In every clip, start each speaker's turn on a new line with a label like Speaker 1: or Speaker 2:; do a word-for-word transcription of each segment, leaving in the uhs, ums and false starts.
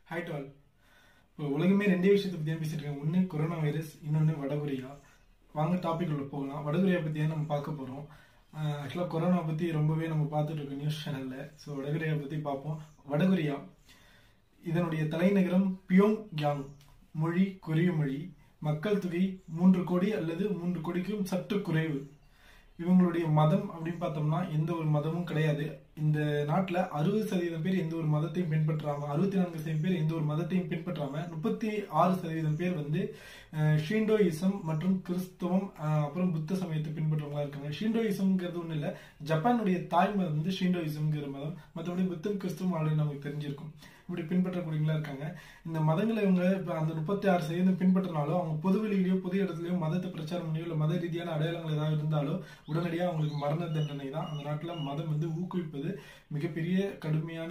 Speaker 1: Hi to all. இப்போ உலகமே ரெண்டே விஷயத்தை பற்றி தான் பேசிட்டு இருக்காங்க. ஒன்று கொரோனா வைரஸ், இன்னொன்று வடகொரியா. வாங்க டாபிக் உள்ள போகலாம். வடகொரியா பற்றி தான் நம்ம பார்க்க போகிறோம். ஆக்சுவலாக கொரோனா பற்றி ரொம்பவே நம்ம பார்த்துட்டு இருக்கோம் நியூஸ் சேனலில். ஸோ வடகொரியா பற்றி பார்ப்போம். வடகொரியா இதனுடைய தலைநகரம் பியோங் யாங். மொழி கொரிய மொழி. மக்கள் தொகை மூன்று கோடி அல்லது மூன்று கோடிக்கும் சற்று குறைவு. இவங்களுடைய மதம் அப்படின்னு பார்த்தோம்னா எந்த ஒரு மதமும் கிடையாது. இந்த நாட்டில் அறுபது சதவீதம் பேர் எந்த ஒரு மதத்தையும் பின்பற்றாம, அறுபத்தி நான்கு சதவீதம் பேர் எந்த ஒரு மதத்தையும் பின்பற்றாம, முப்பத்தி ஆறு சதவீதம் பேர் வந்து ஷிண்டோயிசம் மற்றும் கிறிஸ்தவம் அப்புறம் புத்த சமயத்தை பின்பற்றவங்களா இருக்காங்க. ஷிண்டோயிசம்ங்கிறது ஒன்றும் இல்லை, ஜப்பானுடைய தாய் மதம் வந்து ஷிண்டோயிசம்ங்கிற மதம். மற்றபடி புத்தம் கிறிஸ்தவம் ஆல்ரெடி நமக்கு தெரிஞ்சிருக்கும். இப்படி பின்பற்றக்கூடியவங்களா இருக்காங்க. இந்த மதங்களை இவங்க அந்த முப்பத்தி ஆறு சதவீதம் பின்பற்றினாலும் அவங்க பொதுவெளியிலயோ பொது இடத்துலயோ மதத்தை பிரச்சாரம் பண்ணியோ இல்லை மத ரீதியான அடையாளங்கள் ஏதாவது இருந்தாலோ உடனடியாக அவங்களுக்கு மரண தண்டனை தான். அந்த நாட்டில் மதம் வந்து ஊக்குவிப்பது மிகப்பெரிய கடுமையான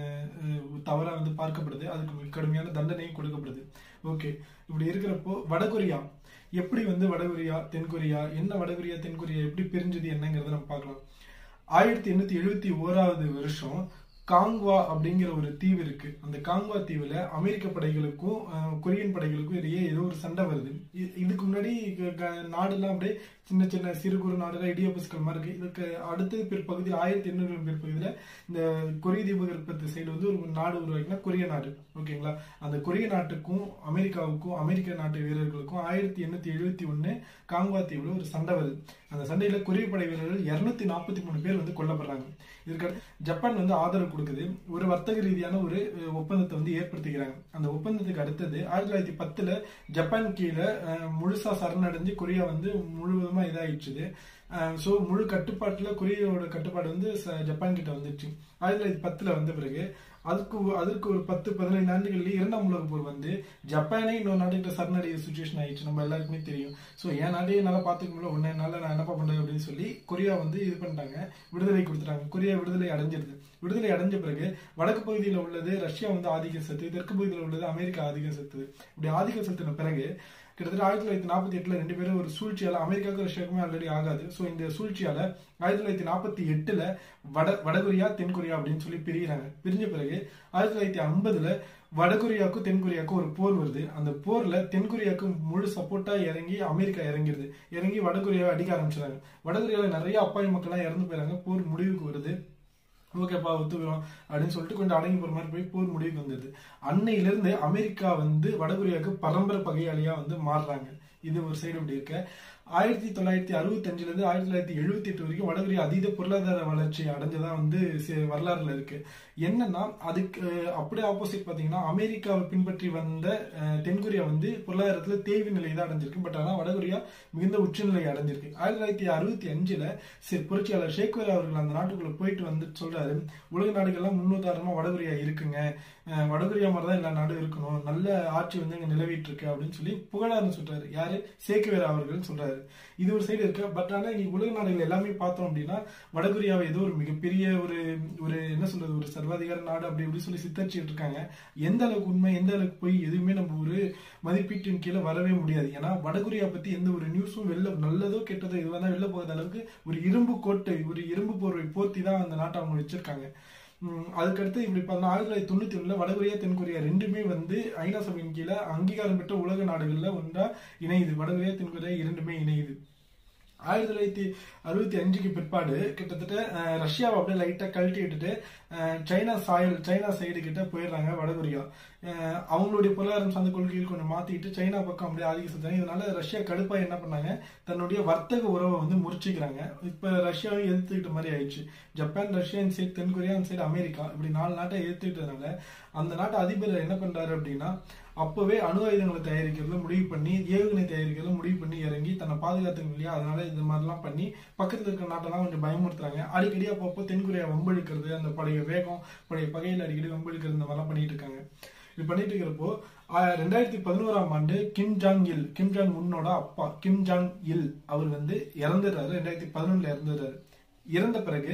Speaker 1: தவறா வந்து பார்க்கப்படுது. அதுக்கு மிக கடுமையான தண்டனையும் கொடுக்கப்படுது. ஓகே, இப்படி இருக்கிறப்போ வடகொரியா எப்படி வந்து வடகொரியா தென்கொரியா என்ன வடகொரியா தென்கொரியா எப்படி பிரிஞ்சது என்னங்கிறத நம்ம பார்க்கலாம். ஆயிரத்தி எண்ணூத்தி எழுபத்தி ஓராவது வருஷம் காங்வா அப்படிங்கிற ஒரு தீவு இருக்கு. அந்த காங்வா தீவுல அமெரிக்க படைகளுக்கும் கொரியன் படைகளுக்கும் இடையே ஏதோ ஒரு சண்டை வருது. இதுக்கு முன்னாடி நாடுலாம் அப்படியே சின்ன சின்ன சிறு குறு நாடுகள் இடியோபஸ்கள் மாதிரி இருக்கு. இதுக்கு அடுத்த பிற்பகுதி ஆயிரத்தி எண்ணூறு பிற்பகுதியில இந்த கொரிய தீபகற்பத்து சைடு வந்து ஒரு நாடு உருவாக்கினா கொரிய நாடு. ஓகேங்களா, அந்த கொரிய நாட்டுக்கும் அமெரிக்காவுக்கும் அமெரிக்க நாட்டு வீரர்களுக்கும் ஆயிரத்தி எண்ணூத்தி எழுபத்தி ஒண்ணு காங்வா தீவுல ஒரு சண்டை வருது. அந்த சண்டையில கொரிய படை வீரர்கள் இருநூத்தி நாற்பத்தி மூணு பேர் வந்து கொல்லப்படுறாங்க. இதற்கு ஜப்பான் வந்து ஆதரவு கொடுக்குது. ஒரு வர்த்தக ரீதியான ஒரு ஒப்பந்தத்தை வந்து ஏற்படுத்திக்கிறாங்க. அந்த ஒப்பந்தத்துக்கு அடுத்தது ஆயிரத்தி தொள்ளாயிரத்தி பத்துல ஜப்பான் கீழே முழுசா சரணடைஞ்சு கொரியா வந்து முழுவதுமா இதாயிடுச்சு. ஸோ முழு கட்டுப்பாட்டுல கொரியாவோட கட்டுப்பாடு வந்து ஜப்பான் கிட்ட வந்துடுச்சு. ஆயிரத்தி தொள்ளாயிரத்தி பத்துல வந்த பிறகு அதுக்கு அதுக்கு ஒரு பத்து பதினைந்து ஆண்டுகள்லயே இரண்டாம் உலக போர் வந்து ஜப்பானே இன்னொரு நாட்டுக்கிட்ட சரணடைய சுச்சுவேஷன் ஆயிடுச்சு. நம்ம எல்லாருக்குமே தெரியும். ஸோ என் நாடே என்னால் பார்த்துக்க முடியல, ஒன்னே நாள் நான் என்னப்பா பண்றேன் அப்படின்னு சொல்லி கொரியா வந்து இது பண்ணிட்டாங்க, விடுதலை கொடுத்துட்டாங்க. கொரியா விடுதலை அடைஞ்சிருது. விடுதலை அடைஞ்ச பிறகு வடக்கு பகுதியில் உள்ளது ரஷ்யா வந்து ஆதிக்கம் செலுத்து, தெற்கு பகுதியில் உள்ளது அமெரிக்கா ஆதிக்கம் செலுத்துது. இப்படி ஆதிக்கம் செலுத்தின பிறகு கிட்டத்தட்ட ஆயிரத்தி தொள்ளாயிரத்தி நாற்பத்தி எட்டுல ரெண்டு பேரும் ஒரு சூழ்ச்சியால அமெரிக்காவுக்கும் ரஷ்யாவுக்குமே ஆல்ரெடி ஆகாது. ஸோ இந்த சூழ்ச்சியால ஆயிரத்தி தொள்ளாயிரத்தி நாற்பத்தி எட்டுல வட வடகொரியா தென்கொரியா அப்படின்னு சொல்லி பிரிகிறாங்க. பிரிஞ்ச பிறகு ஆயிரத்தி தொள்ளாயிரத்தி ஐம்பதுல வடகொரியாவுக்கும் தென்கொரியாவுக்கும் ஒரு போர் வருது. அந்த போர்ல தென்கொரியாவுக்கு முழு சப்போர்ட்டா இறங்கி அமெரிக்கா இறங்கிடுது. இறங்கி வடகொரியாவை அடிக்க ஆரம்பிச்சிடாங்க. வடகொரியாவில் நிறைய அப்பாவி மக்கள்லாம் இறந்து போயிறாங்க. போர் முடிவுக்கு வருது. ஓகேப்பா ஒத்துக்கிறோம் அப்படின்னு சொல்லிட்டு கொஞ்சம் அடங்கி போற மாதிரி போய் போர் முடிவுக்கு வந்தது. அன்னையிலிருந்து அமெரிக்கா வந்து வடகொரியாவுக்கு பரம்பரை பகையாளியா வந்து மாறுறாங்க. இது ஒரு சைடு இப்படி இருக்க ஆயிரத்தி தொள்ளாயிரத்தி அறுபத்தி அஞ்சுல இருந்து ஆயிரத்தி தொள்ளாயிரத்தி எழுபத்தி எட்டு வரைக்கும் வடகொரியா அதீத பொருளாதார வளர்ச்சி அடைஞ்சதான் வந்து வரலாறுல இருக்கு. என்னன்னா அதுக்கு அப்படியே ஆப்போசிட் பாத்தீங்கன்னா அமெரிக்காவை பின்பற்றி வந்த தென்கொரியா வந்து பொருளாதாரத்துல தேய்வு நிலை தான் அடைஞ்சிருக்கு. பட் ஆனா வடகொரியா மிகுந்த உச்சநிலை அடைஞ்சிருக்கு. ஆயிரத்தி தொள்ளாயிரத்தி அறுபத்தி அஞ்சுல புரட்சியாளர் ஷேக்வேர் அவர்கள் அந்த நாட்டுக்குள்ள போயிட்டு வந்து சொல்றாரு, உலக நாடுகள்லாம் முன்னுதாரணமா வடகொரியா இருக்குங்க, வடகொரியா மாதிரிதான் எல்லா நாடும் இருக்கணும், நல்ல ஆட்சி வந்து இங்க நிலவிட்டு இருக்கு அப்படின்னு சொல்லி புகழாருன்னு சொல்றாரு. யாரு? ஷேக்வேர் அவர்கள் சொல்றாரு. இது ஒரு சைடு இருக்கு. பட் ஆனா நீ உலக நாடுகள் எல்லாமே பார்த்தோம் அப்படின்னா வடகொரியாவை ஏதோ ஒரு மிகப்பெரிய ஒரு ஒரு என்ன சொல்றது ஒரு சர்வாதிகார நாடு அப்படி இப்படி சொல்லி சித்தரிச்சுட்டு இருக்காங்க. எந்த அளவுக்கு உண்மை எந்த அளவுக்கு போய் எதுவுமே நம்ம ஒரு மதிப்பீட்டின் கீழே வரவே முடியாது. ஏன்னா வடகொரியா பத்தி எந்த ஒரு நியூஸும் வெளில நல்லதோ கெட்டதோ இதுவாக வெளில போகாத அளவுக்கு ஒரு இரும்பு கோட்டை ஒரு இரும்பு போர்வை போர்த்தி தான் அந்த நாட்டை அவங்க வச்சிருக்காங்க. அதுக்கடுத்து இப்படி பார்த்தா ஆயிரத்தி தொள்ளாயிரத்தி தொண்ணூத்தி ஒண்ணுல வடகொரியா தென்கொரியா ரெண்டுமே வந்து ஐநா சபையின் கீழே அங்கீகாரம் பெற்ற உலக நாடுகள்ல ஒன்றா இணையுது. வடகொரியா தென்கொரியா இரண்டுமே இணையுது. ஆயிரத்தி தொள்ளாயிரத்தி அறுபத்தி அஞ்சுக்கு பிற்பாடு கிட்டத்தட்ட ரஷ்யாவை அப்படியே லைட்டா கழட்டி விட்டுட்டு சைனா சாயல் சைனா சைடு கிட்ட போயிடுறாங்க வடகொரியா. அவங்களுடைய பொருளாதாரம் சார்ந்த கொள்கைகள் கொஞ்சம் மாத்திட்டு சைனா பக்கம் அப்படியே ஆதிக்கம் செலுத்தாங்க. இதனால ரஷ்யா கடுப்பா என்ன பண்ணாங்க, தன்னுடைய வர்த்தக உறவை வந்து முறிச்சுக்கிறாங்க. இப்ப ரஷ்யாவை எதிர்த்துக்கிட்ட மாதிரி ஆயிடுச்சு. ஜப்பான், ரஷ்யா இந்த சைடு, தென்கொரியா இந்த சைடு, அமெரிக்கா இப்படி நாலு நாட்டை எதிர்த்துக்கிட்டதுனால அந்த நாட்டு அதிபர் என்ன பண்றாரு அப்படின்னா அப்பவே அணு ஆயுதங்களை தயாரிக்கிறதுல முடிவு பண்ணி ஏவுகணை தயாரிக்கிறதுல முடிவு பண்ணி இறங்கி தன்னை பாதுகாத்துக்க இல்லையா, அதனால இந்த மாதிரிலாம் பண்ணி பக்கத்துல இருக்கிற நாட்டெல்லாம் கொஞ்சம் பயமுறுத்துறாங்க. அடிக்கடி அப்பப்போ தென்கொரியா வம்பெழுக்கிறது, அந்த பழைய வேகம் பழைய பகையில் அடிக்கடி வம்பெழுக்கிறது இந்த மாதிரிலாம் பண்ணிட்டு இருக்காங்க. இது பண்ணிட்டு இருக்கிறப்போ ரெண்டாயிரத்தி பதினோராம் ஆண்டு கிம் ஜாங் இல் கிம் ஜாங் உன்னோட அப்பா கிம் ஜாங் இல் அவர் வந்து இறந்துடுறாரு. ரெண்டாயிரத்தி பதினொன்னுல இறந்துடுறாரு. இறந்த பிறகு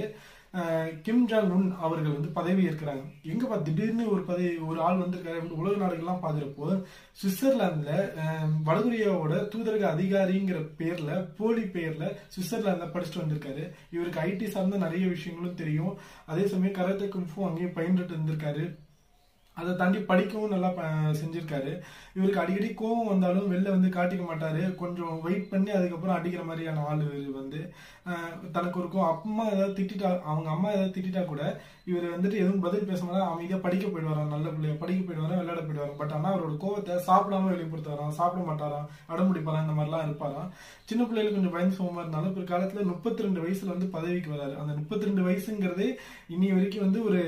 Speaker 1: கிம் ஜாங் உன் அவர்கள் வந்து பதவி ஏற்கிறாங்க. எங்கப்பா திடீர்னு ஒரு பதவி ஒரு ஆள் வந்திருக்காரு உலக நாடுகள்லாம் பாக்குறப்போ சுவிட்சர்லாந்துல வடகொரியாவோட தூதரக அதிகாரிங்கிற பேர்ல போலி பெயர்ல சுவிட்சர்லாந்துல படிச்சுட்டு வந்திருக்காரு. இவருக்கு ஐடி சார்ந்த நிறைய விஷயங்களும் தெரியும். அதே சமயம் கராத்தே குங்ஃபூ அங்கேயும் பயின்றுட்டு இருந்திருக்காரு. அதை தாண்டி படிக்கவும் நல்லா செஞ்சிருக்காரு. இவருக்கு அடிக்கடி கோவம் வந்தாலும் வெளில வந்து காட்டிக்க மாட்டாரு. கொஞ்சம் வெயிட் பண்ணி அதுக்கப்புறம் அடிக்கிற மாதிரியான ஆள் இவர் வந்து. தனக்கு இருக்கும் அம்மா ஏதாவது திட்டா அவங்க அம்மா ஏதாவது திட்டா கூட இவர் வந்துட்டு எதுவும் பதில் பேச மாட்டா, அமைதியா படிக்க போயிடுவாராம். நல்ல பிள்ளைய படிக்க போயிடுவாராம், விளையாட போயிடுவாராம். பட் ஆனா அவரோட கோவத்தை சாப்பிடாம வெளிப்படுத்துவாராம், சாப்பிட மாட்டாராம், அடம்பிடிப்பாராம், இந்த மாதிரிலாம் இருப்பாராம். சின்ன பிள்ளைகளுக்கு கொஞ்சம் பயந்து சோகமா இருந்தாலும் பிற்காலத்துல முப்பத்தி ரெண்டு வயசுல வந்து பதவிக்கு வராரு. அந்த முப்பத்தி ரெண்டு வயசுங்கிறதே இனி வரைக்கும் வந்து ஒரு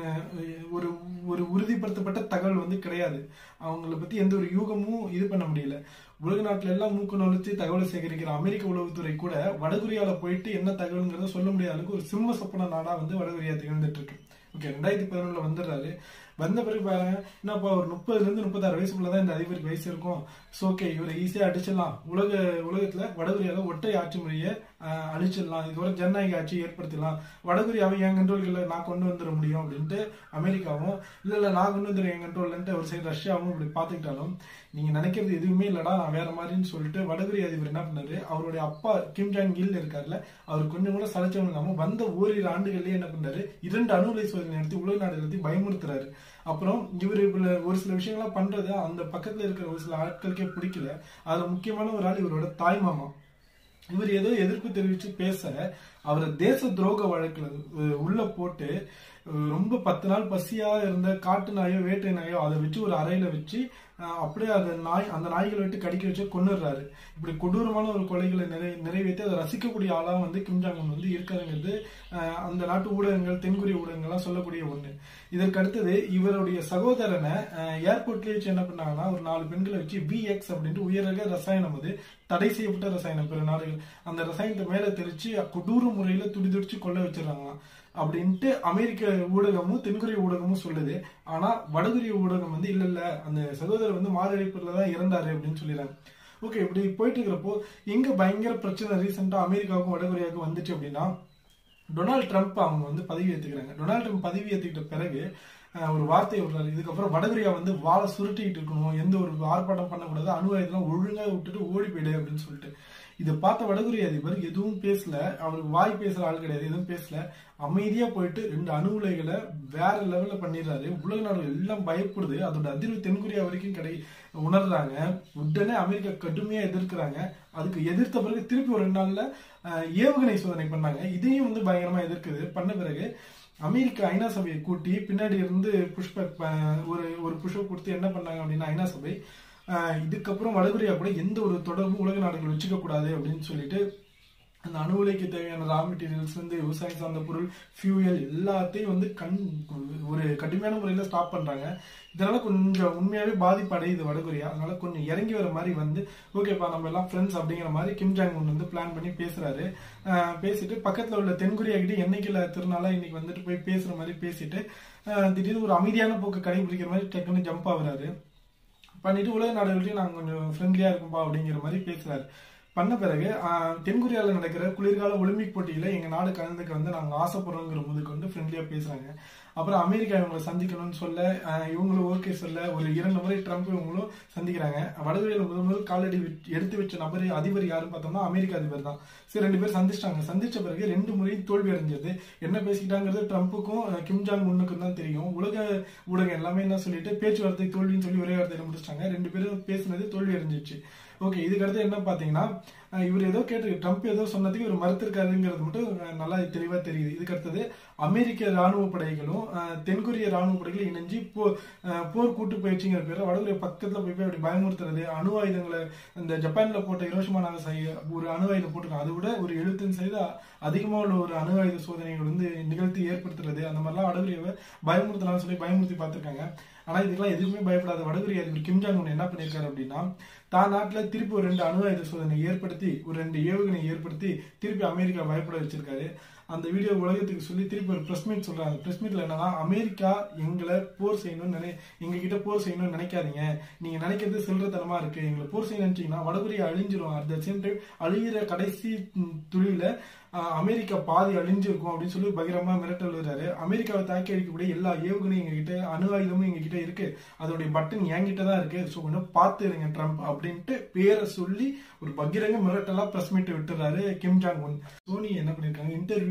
Speaker 1: ஒரு ஒரு உறுதிப்படுத்தப்பட்ட தகவல் வந்து கிடையாது. அவங்கள பத்தி எந்த ஒரு யூகமும் இது பண்ண முடியல. உலக நாட்டுல எல்லாம் மூக்கு நுழைச்சு தகவலை சேகரிக்கிற அமெரிக்க உளவுத்துறை கூட வடகொரியால போயிட்டு என்ன தகவல்ங்கிறத சொல்ல முடியாத அளவுக்கு ஒரு சிம்ம சொப்பன நாடா வந்து வடகொரியா திகழ்ந்துட்டு இருக்கு. ஓகே, ரெண்டாயிரத்தி பதினொன்னுல வந்துடுறாரு. வந்த பிறகு பாருங்க, என்னப்பா ஒரு முப்பதுல இருந்து முப்பத்தாறு வயசுக்குள்ளதான் இந்த அதிபருக்கு வயசு இருக்கும். ஸோ ஓகே, இவரை ஈஸியா அடிச்சிடலாம். உலக உலகத்துல வடகொரியால ஒற்றை ஆட்சி முறையை அழிச்சிடலாம், இதுவரை ஜனநாயக ஆட்சி ஏற்படுத்திடலாம், வடகொரியாவை என் கண்ட்ரோல்களை நான் கொண்டு வந்துட முடியும் அப்படின்ட்டு அமெரிக்காவும், இல்ல இல்ல நான் கொண்டு வந்துடுறேன் என் கண்ட்ரோல்ன்ட்டு ஒரு சைடு ரஷ்யாவும் இப்படி பாத்துக்கிட்டாலும், நீங்க நினைக்கிறது எதுவுமே இல்லடா நான் வேற மாதிரின்னு சொல்லிட்டு வடகொரிய அதிபர் என்ன பண்ணாரு, அவருடைய அப்பா கிம் ஜாங் இல் இருக்காருல்ல, அவர் கொஞ்சம் கூட சலைச்சவங்க இல்லாம வந்த ஓரிரு ஆண்டுகள்லயே என்ன பண்றாரு, இரண்டு அணு உலை சோதனை நடத்தி உலக நாடுகளை பத்தி பயமுறுத்துறாரு. அப்புறம் இவர் ஒரு சில விஷயங்கள்லாம் பண்றது அந்த பக்கத்துல இருக்கிற ஒரு சில ஆட்களுக்கே பிடிக்கல. அதுல முக்கியமான ஒரு ஆள் இவரோட தாய் மாமா. இவர் ஏதோ எதிர்ப்பு தெரிவிச்சு பேச அவரை தேச துரோக வழக்குல உள்ள போட்டு ரொம்ப பத்து நாள் பசியா இருந்த காட்டு நாயோ வேட்டை நாயோ அதை வச்சு ஒரு அறையில வச்சு அப்படியே அந்த நாய் அந்த நாய்களை விட்டு கடிக்க வச்சு கொண்டுடுறாரு. இப்படி கொடூரமான ஒரு கொலைகளை நிறை நிறைவேற்றி அதை ரசிக்கக்கூடிய ஆளா வந்து கிம் ஜாங் உன் வந்து இருக்காருங்கிறது அந்த நாட்டு ஊடகங்கள், தென்கொரிய ஊடகங்கள்லாம் சொல்லக்கூடிய ஒண்ணு. இதற்கு அடுத்தது இவருடைய சகோதரனை ஏர்போர்ட்லயே வச்சு என்ன பண்ணாங்கன்னா ஒரு நாலு பெண்களை வச்சு வி எக்ஸ் அப்படின்ட்டு உயரக ரசாயனம், அது தடை செய்யப்பட்ட ரசாயனம், பிற நாடுகள் அந்த ரசாயனத்தை மேல தெரிச்சு கொடூர முறையில துடி துடிச்சு கொள்ள வச்சிடறாங்களாம் அப்படின்ட்டு அமெரிக்க ஊடகமும் தென்கொரிய ஊடகமும் சொல்லுது. ஆனா வடகொரிய ஊடகம் வந்து இல்ல இல்ல அந்த சகோதரர் வந்து மாரடைப்புல தான் இறந்தாரு அப்படின்னு சொல்லிடுறாங்க. ஓகே, இப்படி போயிட்டு இருக்கிறப்போ எங்க பயங்கர பிரச்சனை ரீசெண்டா அமெரிக்காவுக்கும் வடகொரியாவுக்கும் வந்துச்சு அப்படின்னா, டொனால்டு ட்ரம்ப் அவங்க வந்து பதவி ஏத்துக்கிறாங்க. டொனால்டு ட்ரம்ப் பதவி ஏத்துக்கிட்ட பிறகு ஒரு வார்த்தையை விடுறாரு, இதுக்கப்புறம் வடகொரியா வந்து வாழை சுருட்டிக்கிட்டு இருக்கணும், எந்த ஒரு ஆர்ப்பாட்டம் பண்ணக்கூடாது, அணு ஆயுதம் ஒழுங்கா விட்டுட்டு ஓடி போயிடு அப்படின்னு சொல்லிட்டு. இதை பார்த்த வடகொரிய அதிபர் எதுவும் பேசல, அவருக்கு வாய் பேசுற ஆள் கிடையாது, எதுவும் பேசல, அமைதியா போயிட்டு ரெண்டு அணு உலைகளை வேற லெவல்ல பண்ணிடுறாரு. உலக நாடுகள் எல்லாம் பயப்படுது, அதோட அதிர்வு தென்கொரியா வரைக்கும் கிடை உணர்றாங்க. உடனே அமெரிக்கா கடுமையா எதிர்க்கிறாங்க. அதுக்கு எதிர்த்த பிறகு திருப்பி ஒரு ரெண்டு நாள்ல ஏவுகணை சோதனை பண்ணாங்க. இதையும் வந்து பயங்கரமா எதிர்க்குது. பண்ண பிறகு அமெரிக்கா ஐநா சபையை கூட்டி பின்னாடி இருந்து புஷ்ப ஒரு ஒரு புஷ்ப கொடுத்து என்ன பண்ணாங்க அப்படின்னா, ஐநா சபை இதுக்கப்புறம் வடகொரியா கூட எந்த ஒரு தொடர்பும் உலக நாடுகள் வச்சுக்க கூடாது அப்படின்னு சொல்லிட்டு அந்த அணு உலைக்கு தேவையான ரா மெட்டீரியல்ஸ் வந்து விவசாயம் சார்ந்த பொருள், ஃபியூயல் எல்லாத்தையும் வந்து கண் ஒரு கடுமையான முறையில ஸ்டாப் பண்றாங்க. இதனால கொஞ்சம் உண்மையாவே பாதிப்பு அடையுது வடகொரியா. அதனால கொஞ்சம் இறங்கி வர மாதிரி வந்து ஓகேப்பா நம்ம எல்லாம் ஃப்ரெண்ட்ஸ் அப்படிங்கிற மாதிரி கிம் ஜாங் உன் வந்து பிளான் பண்ணி பேசுறாரு. பேசிட்டு பக்கத்துல உள்ள தென்கொரியா கிட்ட என்னைக்குல திருநாளா இன்னைக்கு வந்துட்டு போய் பேசுற மாதிரி பேசிட்டு திடீர்னு ஒரு அமைதியான போக்கு கடைபிடிக்கிற மாதிரி டக்குன்னு ஜம்ப் ஆகுறாரு. பண்ணிட்டு உலக நாடுகள்டையும் நாங்க கொஞ்சம் ஃப்ரெண்ட்லியா இருக்கும்பா அப்படிங்கிற மாதிரி பேசுறாரு. பண்ண பிறகு தென்கொரியாவில் நடக்கிற குளிர்கால ஒலிம்பிக் போட்டியில எங்க நாடு கலந்துக்க வந்து நாங்க ஆசைப்படுறோங்கிற போதுக்கு வந்து ஃப்ரெண்ட்லியா பேசுறாங்க. அப்புறம் அமெரிக்கா இவங்களை சந்திக்கணும்னு சொல்ல இவங்களும் ஓகே சொல்ல ஒரு இரண்டு முறை ட்ரம்ப் இவங்களும் சந்திக்கிறாங்க. வடகொரியாவில் முதல் முதல் காலடி எடுத்து வச்ச நபர் அதிபர் யாருன்னு பார்த்தோம்னா அமெரிக்க அதிபர் தான். சரி, ரெண்டு பேரும் சந்திச்சிட்டாங்க. சந்திச்ச பிறகு ரெண்டு முறையும் தோல்வி அடைஞ்சது. என்ன பேசிக்கிட்டாங்கிறது ட்ரம்ப்புக்கும் கிம் ஜாங் உன்னுக்கும் தான் தெரியும். உலக ஊடகம் எல்லாமே என்ன சொல்லிட்டு பேச்சுவார்த்தை தோல்வின்னு சொல்லி ஒரே வார்த்தையில முடிச்சிட்டாங்க. ரெண்டு பேரும் பேசினது தோல்வி அடைஞ்சிச்சு. ஓகே, இதுக்கு அடுத்து என்ன பாத்தீங்கன்னா இவர் ஏதோ கேட்டு ட்ரம்ப் ஏதோ சொன்னதுக்கு இவர் மறுத்திருக்காருங்கிறது மட்டும் நல்லா தெளிவா தெரியுது. இதுக்கு அடுத்தது அமெரிக்க ராணுவ படைகளும் தென்கொரிய ராணுவ படைகளும் இணைஞ்சு போர் கூட்டு பயிற்சிங்கிற பேர் வடகொரியா பக்கத்துல போய் போய் அப்படி பயமுறுத்துறது, அணு ஆயுதங்களை இந்த ஜப்பான்ல போட்ட ஹிரோஷிமா நாகசாகி ஒரு அணு ஆயுதம் போட்டுருக்காங்க, அதை விட ஒரு எழுபத்தஞ்சு சதவீதம் அதிகமா உள்ள ஒரு அணு ஆயுத சோதனைகள் வந்து நிகழ்த்தி ஏற்படுத்துறது, அந்த மாதிரிலாம் வடகொரியாவை பயமுறுத்தலாம்னு சொல்லி பயமுறுத்தி பார்த்திருக்காங்க. ஆனா இதுக்கெல்லாம் எதுவுமே பயப்படாத வடகொரிய அதிபர் கிம் ஜாங் உன் என்ன பண்ணிருக்காரு அப்படின்னா, தான் நாட்டுல திருப்பி ஒரு ரெண்டு அணு ஆயுத சோதனை ஏற்படுத்தி ஒரு ரெண்டு ஏவுகணை ஏற்படுத்தி திருப்பி அமெரிக்கா பயப்பட வச்சிருக்காரு. அந்த வீடியோ உலகத்துக்கு சொல்லி திருப்பி ஒரு பிரஸ் மீட் சொல்றாங்க. பிரஸ் மீட்ல என்னன்னா, அமெரிக்கா எங்களை போர் செய்யணும்னு நினை எங்க கிட்ட போர் செய்யணும்னு நினைக்காதீங்க, நீங்க நினைக்கிறது சில்லறத்தனமா இருக்கு, எங்களை போர் செய்ய நினைச்சீங்கன்னா வடகொரியா அழிஞ்சிரும், அட் த சேம் டைம் அழியிற கடைசி துளியில அமெரிக்கா பாதி அழிஞ்சிருக்கும் அப்படின்னு சொல்லி பகிரமா மிரட்டல் விடுறாரு. அமெரிக்காவை தாக்கி அடிக்கக்கூடிய எல்லா ஏவுகணையும் எங்க கிட்ட, அணு ஆயுதமும் எங்க கிட்ட இருக்கு, அதோடைய பட்டன் என்கிட்ட தான் இருக்கு, ஸோ கொஞ்சம் பார்த்து இருங்க ட்ரம்ப் அப்படின்ட்டு பேரை சொல்லி ஒரு பகிரங்க மிரட்டலா பிரஸ் மீட் விட்டுறாரு கிம் ஜாங் உன். சோனி என்ன பண்ணிருக்காங்க, இன்டர்வியூ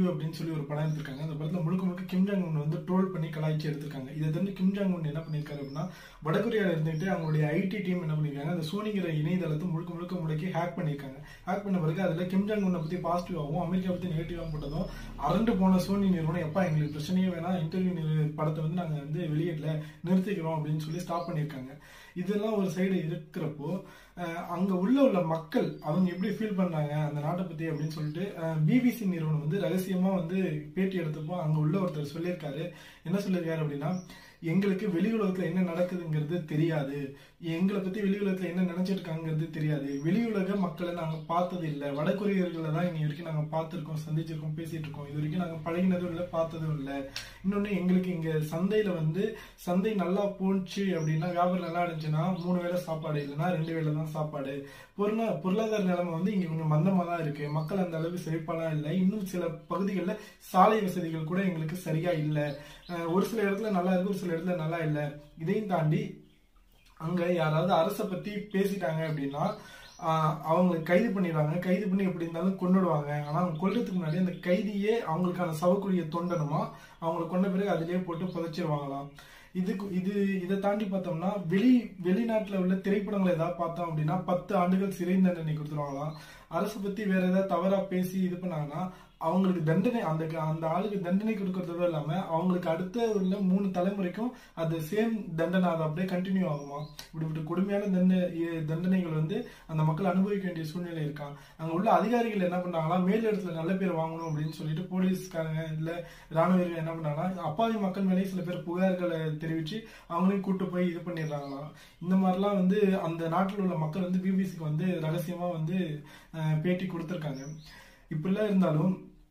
Speaker 1: அப்படின்னு சொல்லி ஒரு படம் எடுத்திருக்காங்க. அந்த படத்துல முழுக்க முழுக்க கிம் ஜாங் உன் வந்து ட்ரோல் பண்ணி கலாய்ச்சி எடுத்திருக்காங்க. இதை வந்து கிம் ஜாங் உன் என்ன பண்ணிருக்காரு அப்படின்னா, வடகொரியால இருந்துட்டு அவங்களுடைய ஐடி டீம் என்ன பண்ணிருக்காங்க, அந்த சோனிங்கிற இணையதளத்தை முழுக்க முழுக்க முடக்கி ஹேக் பண்ணிருக்காங்க. ஹேக் பண்ண பிறகு அதுல கிம் ஜாங் உன்னை பத்தி பாசிட்டிவாகவும் அமெரிக்கா பத்தி நெகட்டிவாகவும் போட்டதும் அரண்டு போன சோனி நிறுவனம், எப்பா எங்களுக்கு பிரச்சனையே வேணாம், இன்டர்வியூ படத்தை வந்து நாங்க வந்து வெளியிடல, நிறுத்திக்கிறோம் அப்படின்னு சொல்லி ஸ்டாப் பண்ணிருக்காங்க. இதெல்லாம் ஒரு சைடு இருக்கிறப்போ அங்க உள்ள உள்ள மக்கள் அவங்க எப்படி ஃபீல் பண்றாங்க அந்த நாட்டை பத்தி அப்படின்னு சொல்லிட்டு பிபிசி நிறுவனம் வந்து ரகசியமா வந்து பேட்டி எடுத்தப்போ அங்க உள்ள ஒருத்தர் சொல்லியிருக்காரு. என்ன சொல்லியிருக்காரு அப்படின்னா, எங்களுக்கு வெளி உலகத்துல என்ன நடக்குதுங்கிறது தெரியாது, எங்களை பத்தி வெளி உலகத்துல என்ன நினைச்சிட்டு இருக்காங்கிறது தெரியாது, வெளி உலக மக்களை நாங்க பார்த்தது இல்லை, வடகொரியர்களை தான் இனி வரைக்கும் நாங்க பார்த்திருக்கோம், சந்திச்சிருக்கோம், பேசிட்டு இருக்கோம், இது வரைக்கும் நாங்க பழகினதும் இல்லை, பார்த்ததும் இல்லை. இன்னொன்னு, எங்களுக்கு இங்க சந்தையில வந்து சந்தை நல்லா போச்சு அப்படின்னா, வியாபாரம் நல்லா இருந்துச்சுன்னா மூணு வேளை சாப்பாடு, இல்லைன்னா ரெண்டு வேளை தான் சாப்பாடு. பொருளா பொருளாதார நிலைமை வந்து இங்க கொஞ்சம் மந்தமா தான் இருக்கு, மக்கள் அந்த அளவுக்கு செழிப்பாலாம் இல்லை, இன்னும் சில பகுதிகளில் சாலை வசதிகள் கூட எங்களுக்கு சரியா இல்லை, ஒரு சில இடத்துல நல்லா இருக்கு, ஒரு சில இடத்துல நல்லா இல்லை. இதையும் தாண்டி அங்க யாராவது அரசை பத்தி பேசிட்டாங்க அப்படின்னா அவங்களை கைது பண்ணிடுவாங்க, கைது பண்ணி எப்படி இருந்தாலும் கொண்டுடுவாங்க. ஆனா அவங்க கொல்றதுக்கு முன்னாடி அந்த கைதியே அவங்களுக்கான சவக்குழிய தொண்டணுமா, அவங்களை கொண்ட பிறகு அதிலேயே போட்டு புதைச்சிருவாங்களாம். இதுக்கு இது இதை தாண்டி பார்த்தோம்னா, வெளி வெளிநாட்டுல உள்ள திரைப்படங்களை ஏதாவது பார்த்தோம் அப்படின்னா பத்து ஆண்டுகள் சிறை தண்டனை கொடுத்துருவாங்களாம். அரசு பத்தி வேற ஏதாவது தவறா பேசி இது பண்ணாங்கன்னா அவங்களுக்கு தண்டனை, அந்த அந்த ஆளுக்கு தண்டனை கொடுக்கறதோட இல்லாம அவங்களுக்கு அடுத்த உள்ள மூணு தலைமுறைக்கும் அது சேம் தண்டனை அது அப்படியே கண்டினியூ ஆகுமா. இப்படி கொடுமையான தண்டனை தண்டனைகள் வந்து அந்த மக்கள் அனுபவிக்க வேண்டிய சூழ்நிலை இருக்கா. அங்க உள்ள அதிகாரிகள் என்ன பண்ணாங்களா, மேல் இடத்துல நல்ல பேர் வாங்கணும் அப்படின்னு சொல்லிட்டு போலீஸ்காரங்க இல்ல ராணுவ வீரர்கள் என்ன பண்ணாங்கன்னா அப்பாவி மக்கள் மேலே சில பேர் புகார்களை தெரிவிச்சு அவங்களையும் கூட்டு போய் இது பண்ணிடுறாங்களாம். இந்த மாதிரிலாம் வந்து அந்த நாட்டில் உள்ள மக்கள் வந்து பிபிசிக்கு வந்து ரகசியமா வந்து பேட்டி கொடுத்துருக்காங்க. இப்படிலாம் இருந்தாலும்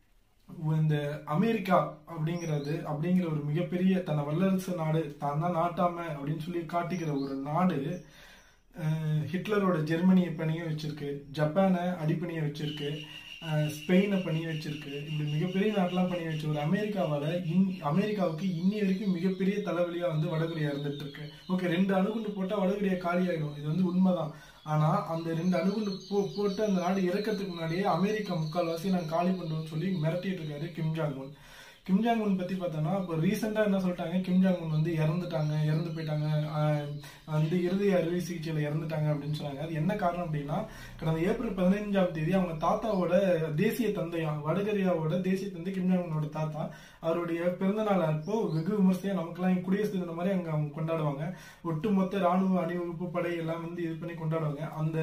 Speaker 1: இந்த அமெரிக்கா அப்படிங்கிறது அப்படிங்கிற ஒரு மிகப்பெரிய தன்னை வல்லரசு நாடு, தான் தான் நாட்டாம அப்படின்னு சொல்லி காட்டிக்கிற ஒரு நாடு ஹிட்லரோட ஜெர்மனியை பணிய வச்சிருக்கு, ஜப்பானை அடிப்பணிய வச்சிருக்கு, ஸ்பெயினை பணிய வச்சிருக்கு. இப்படி மிகப்பெரிய நாட்டெல்லாம் பணிய வச்சு ஒரு அமெரிக்காவால இன் அமெரிக்காவுக்கு இன்னி வரைக்கும் மிகப்பெரிய தலைவலியா வந்து வடகொரியா இருந்துட்டு இருக்கு. ஓகே, ரெண்டு அணுகுண்டு போட்டா வடகொரியா காலி ஆயிடும், இது வந்து உண்மைதான். ஆனா அந்த ரெண்டு அணுகுண்டு போ போட்டு அந்த நாடு இறக்கிறதுக்கு முன்னாடியே அமெரிக்கா முக்கால்வாசி நாங்கள் காலி பண்ணுவோம்னு சொல்லி மிரட்டிட்டு இருக்காரு Kim Jong Un. Kim Jong Un பத்தி பார்த்தோம்னா இப்போ ரீசெண்டா என்ன சொல்லிட்டாங்க, கிம் ஜாங் உன் வந்து இறந்துட்டாங்க, இறந்து போயிட்டாங்க, வந்து இறுதி அறுவை சிகிச்சையில இறந்துட்டாங்க அப்படின்னு சொன்னாங்க. அது என்ன காரணம் அப்படின்னா, கடந்த ஏப்ரல் பதினைஞ்சாம் தேதி அவங்க தாத்தாவோட தேசிய தந்தையா, வடகொரியாவோட தேசிய தந்தை கிம் ஜாங் உன்னோட தாத்தா, அவருடைய பிறந்த நாள் அப்போ வெகு விமர்சையா நமக்கெல்லாம் குடியரசு தினம் மாதிரி அங்க அவங்க கொண்டாடுவாங்க. ஒட்டுமொத்த ராணுவ அணிவகுப்பு படை எல்லாம் வந்து இது பண்ணி கொண்டாடுவாங்க. அந்த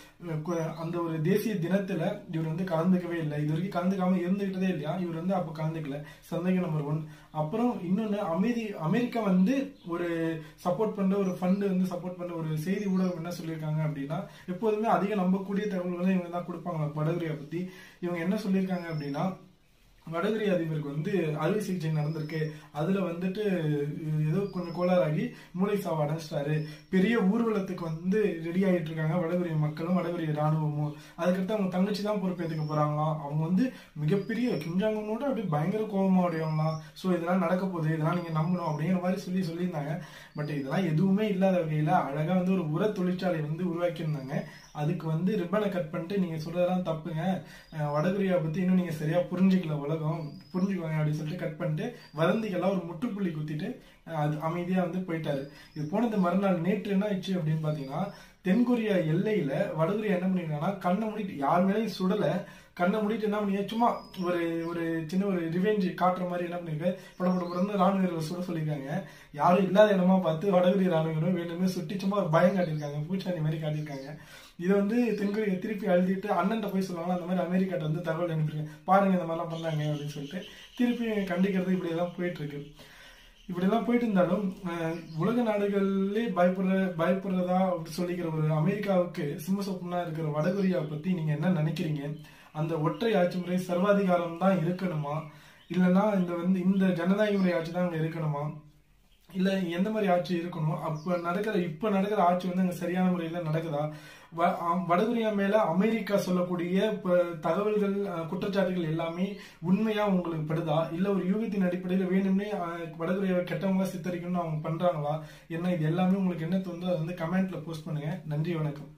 Speaker 1: அந்த ஒரு தேசிய தினத்துல இவர் வந்து கலந்துக்கவே இல்லை, இது வரைக்கும் கலந்துக்காம இருந்துகிட்டதே இல்லையா, இவர் வந்து அப்ப கலந்துக்கல. சந்தேகம் நம்பர் ஒன். அப்புறம் இன்னொன்னு, அமெரி அமெரிக்கா வந்து ஒரு சப்போர்ட் பண்ற ஒரு ஃபண்டு வந்து சப்போர்ட் பண்ற ஒரு செய்தி ஊடகம் என்ன சொல்லியிருக்காங்க அப்படின்னா, எப்போதுமே அதிக நம்பக்கூடிய தகவல்களை இவங்க தான் கொடுப்பாங்க வடகொரியா பத்தி. இவங்க என்ன சொல்லியிருக்காங்க அப்படின்னா, வடகொரிய அதிபருக்கு வந்து அறுவை சிகிச்சை நடந்திருக்கு, அதுல வந்துட்டு ஏதோ கொஞ்சம் கோளாறாகி மூளை சாவு அடைஞ்சிட்டாரு, பெரிய ஊர்வலத்துக்கு வந்து ரெடி ஆகிட்டு இருக்காங்க வடகொரிய மக்களும் வடகொரிய ராணுவமும், அதுக்கடுத்து அவங்க தங்கச்சி தான் பொறுப்பேற்றுக்க போறாங்களாம். அவங்க வந்து மிகப்பெரிய கிம் ஜாங் உன்னோட அப்படியே பயங்கர கோபமா உடையவங்களாம். ஸோ இதெல்லாம் நடக்க போகுது, இதெல்லாம் நீங்க நம்பணும் அப்படிங்கிற மாதிரி சொல்லி சொல்லியிருந்தாங்க. பட் இதெல்லாம் எதுவுமே இல்லாத வகையில அழகா வந்து ஒரு உர தொழிற்சாலை வந்து உருவாக்கியிருந்தாங்க. அதுக்கு வந்து ரிப்பனை கட் பண்ணிட்டு நீங்க சொல்றதெல்லாம் தப்புங்க, வடகொரியா பத்தி இன்னும் நீங்க சரியா புரிஞ்சுக்கல, உலகம் புரிஞ்சுக்குவாங்க அப்படின்னு சொல்லிட்டு கட் பண்ணிட்டு வதந்திக்கெல்லாம் ஒரு முற்றுப்புள்ளி குத்திட்டு அது அமைதியா வந்து போயிட்டாரு. இது போனது மறுநாள் நேற்று என்ன ஆயிடுச்சு அப்படின்னு பாத்தீங்கன்னா, தென்கொரியா எல்லையில வடகொரியா என்ன பண்ணிருக்காங்கன்னா, கண்ணை மூடிட்டு யார் மேலேயும் சுடல, கண்ணை மூடிட்டு என்ன பண்ணி சும்மா ஒரு ஒரு சின்ன ஒரு ரிவெஞ்ச் காட்டுற மாதிரி என்ன பண்ணிருக்காரு, படப்படப்படன்னு ராணுவ வீரர்கள் சுட சொல்லியிருக்காங்க. யாரும் இல்லாத இடமா பார்த்து வடகொரிய ராணுவ வேணுமே சுட்டி சும்மா ஒரு பயம் காட்டியிருக்காங்க, பூச்சாண்டி மாதிரி காட்டியிருக்காங்க. இதை வந்து தென்கொரியா திருப்பி அழுதிட்டு அண்ணன்ட்ட போய் சொல்லுவாங்க, அந்த மாதிரி அமெரிக்காட்ட வந்து தகவல் அனுப்பியிருக்காங்க, பாருங்க இந்த மாதிரிலாம் பண்ணாங்க அப்படின்னு சொல்லிட்டு திருப்பி கண்டிக்கிறது. இப்படி எல்லாம் போயிட்டு இருக்கு. இப்படி எல்லாம் போயிட்டு இருந்தாலும் உலக நாடுகளிலே பயப்படுற பயப்படுறதா அப்படி சொல்லிக்கிற ஒரு அமெரிக்காவுக்கு சிம்ம சொப்பனா இருக்கிற வடகொரியாவை பத்தி நீங்க என்ன நினைக்கிறீங்க? அந்த ஒற்றை ஆட்சி முறை சர்வாதிகாரம் தான் இருக்கணுமா, இல்லைன்னா இந்த வந்து இந்த ஜனநாயக முறை ஆட்சி தான் அங்க இருக்கணுமா, இல்ல எந்த மாதிரி ஆட்சி இருக்கணும்? அப்ப நடக்கிற இப்ப நடக்கிற ஆட்சி வந்து அங்க சரியான முறையில நடக்குதா? வடகொரியா மேல அமெரிக்கா சொல்லக்கூடிய தகவல்கள் குற்றச்சாட்டுகள் எல்லாமே உண்மையா உங்களுக்கு படுதா, இல்ல ஒரு யூகத்தின் அடிப்படையில வேணும்னே வடகொரியாவை கெட்டவங்களா சித்தரிக்கணும்னு அவங்க பண்றாங்களா என்ன? இது எல்லாமே உங்களுக்கு என்ன தோணுதோ அதை வந்து கமெண்ட்ல போஸ்ட் பண்ணுங்க. நன்றி, வணக்கம்.